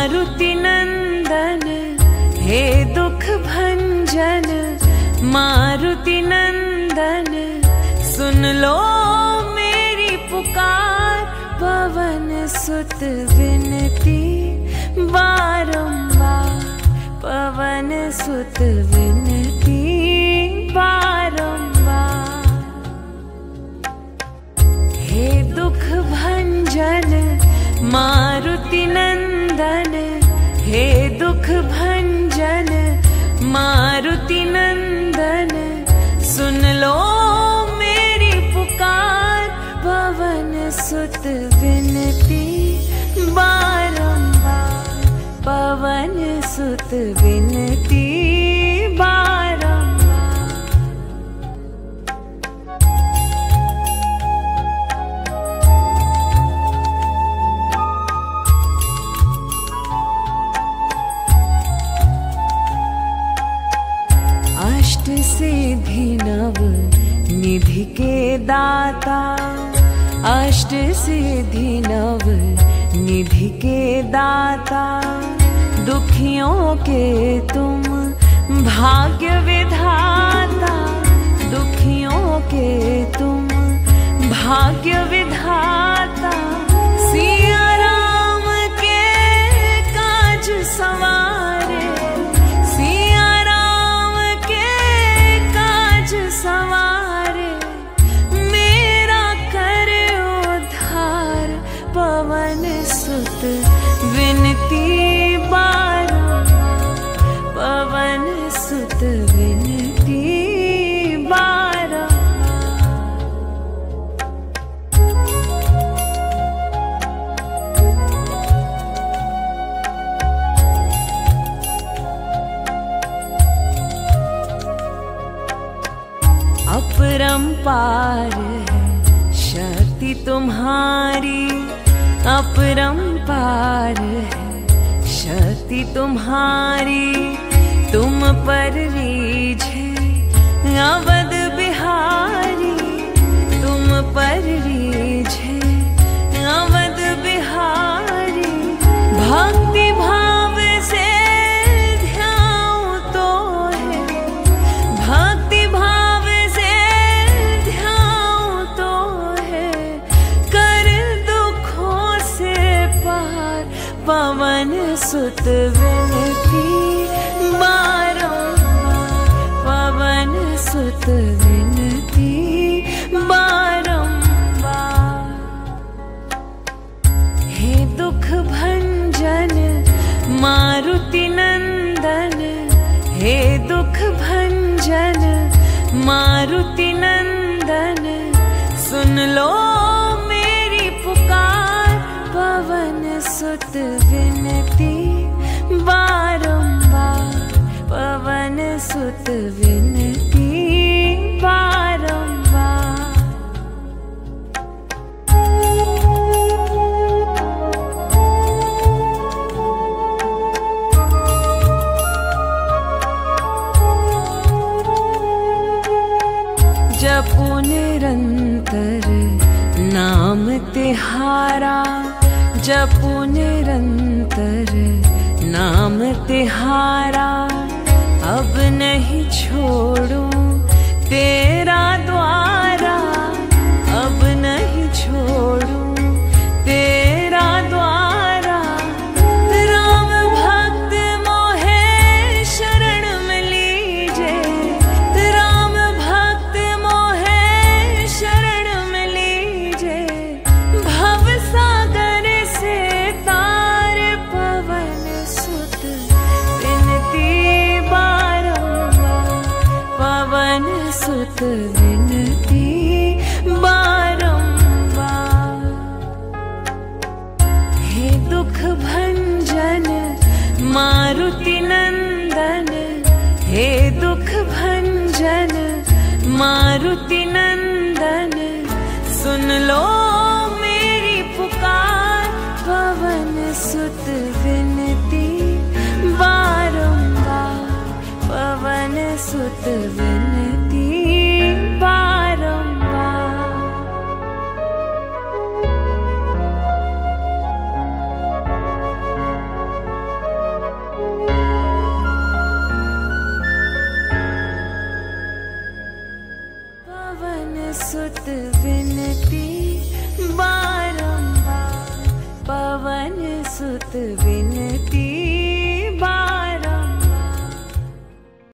मारुति नंदन हे दुख भंजन, मारुति नंदन सुन लो मेरी पुकार। पवन सुत विनती बारंबार, पवन सुत विनती बारंबार। हे दुख भंजन मारुति नंदन, हे दुख भंजन मारुति नंदन सुन लो मेरी पुकार। पवन सुत विनती बारंबार, पवन सुत विनती बारंबार। अष्ट सिद्धि नव निधि के दाता, अष्ट सिद्धि नव निधि के दाता। दुखियों के तुम भाग्य विधाता, दुखियों के तुम भाग्य विधाता। सिया राम के काज सवारे, सिया राम के काज सवारे। मेरा कर उद्धार पवन सुत विनती बारंबार, पवन सुत विनती बारंबार। अपरंपार है शक्ति तुम्हारी, अपरंपार है शक्ति तुम्हारी। तुम पर रीझे अवध बिहारी, तुम पर रीझे अवध बिहारी। भक्ति भाव से ध्याऊं तो है, भक्ति भाव से ध्याऊं तो है। कर दुखों से पार पवन सुत विनती बारंबार, पवन सुत विनती बारंबार। हे दुख भंजन मारुति नंदन, हे दुख भंजन मारुति नंदन सुन लो मेरी पुकार। पवन सुत विनती बारंबार, पवन सुत विनती बारंबार। जपो निरंतर नाम तिहारा, जपो निरंतर नाम तिहारा। अब नहीं छोड़ूं तेरा द्वारा, अब नहीं छोड़ूं तेरा द्वारा। राम भक्त मोहे शरण में लीजे, राम भक्त मोहे शरण में लीजे। भव सागर से तार पवन सुत विनती बारंबार, पवन सुत विनती बारंबार। हे दुख भंजन मारुति नंदन, हे दुख भंजन मारुति नंदन सुन लो मेरी पुकार। पवन सुत विनती बारंबार, पवन सुत विनती बारंबार। सुत विनती।